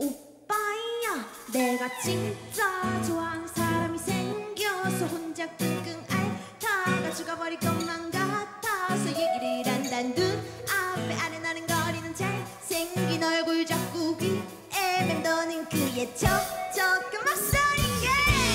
오빠야 내가 진짜 좋아하는 사람이 생겨서 혼자 끙끙 앓다가 죽어버릴 것만 같아서 얘기를 한단 눈앞에 아른아른거리는 잘생긴 얼굴 자꾸 귀에 맴도는 그의 촉촉한 목소리에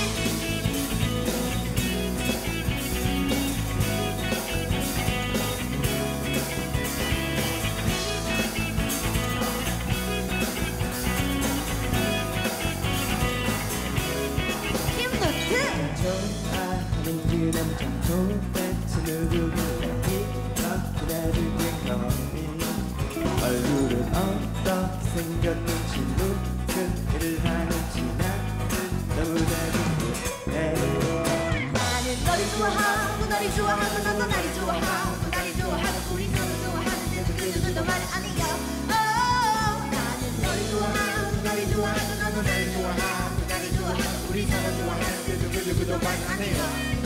좋아하는 그 남자 도대체 누구길래 이렇게 나를 윙거리 얼굴은 어떻게 생겼는지 무슨 일을 하는지 나는 너무나 궁금해. 나는 너를 좋아하고 너를 좋아하고 너도 나를 좋아하고 나를 좋아하고 우리 서로 좋아하는데도 그 누구도 말을 안 해요. 나는 너를 좋아하고 너를 좋아하고 너도 나를 좋아하고 나를 좋아하고 우리 서로 좋아하는데도 그 누구도 말 안 해요.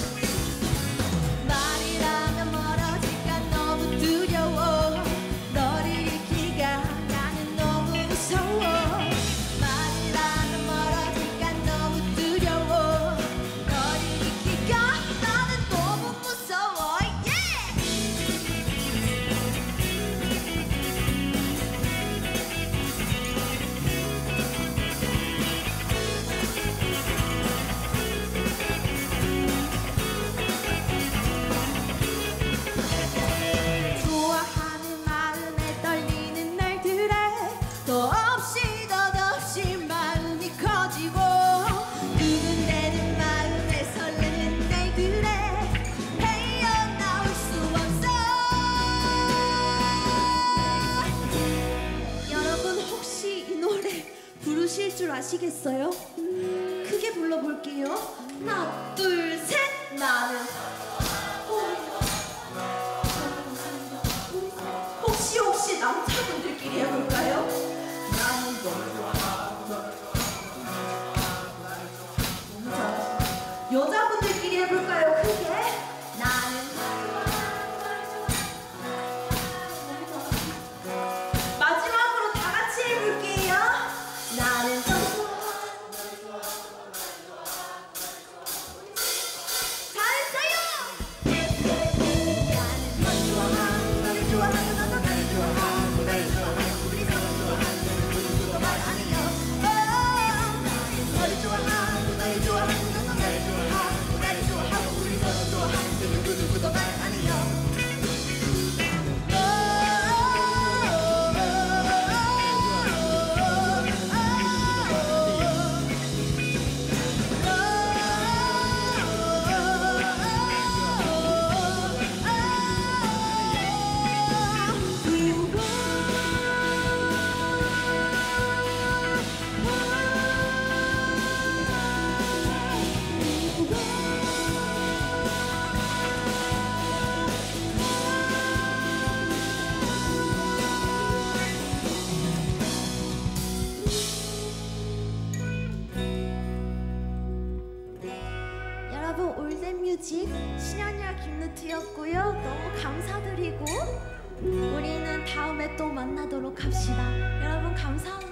말이라면 멀어질까 너무 두려워. 너를 잃기가 나는 너무 무서워. 말이라면 멀어질까 너무 두려워. 너를 잃기가 나는 너무 무서워. 좋아하는 마음에 떨리는 날들에 더없이 마음이 커지고 두근대는 마음에 설레는 날들에 헤어나올 수 없어. 여러분 혹시 이 노래 부르실 줄 아시겠어요? 크게 불러볼게요. 하나 둘 셋. 나는 혹시 남자분들끼리 해볼까요? 나는 너를 좋아하고 여자분들끼리 해볼까요? 크게. 나는 마지막으로 다 같이 해볼게요. 나는 여러분 올댓뮤직 신현이와 김누트였고요. 너무 감사드리고 우리는 다음에 또 만나도록 합시다. 여러분 감사합니다.